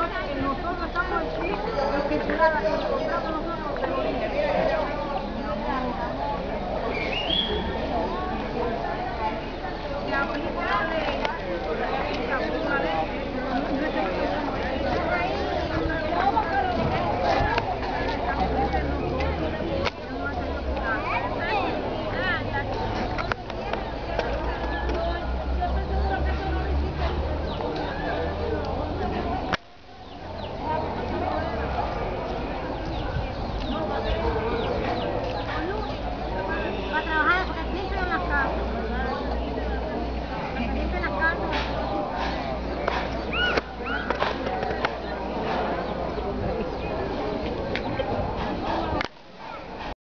nosotros estamos aquí, el que se da encontrado nosotros se lo dice.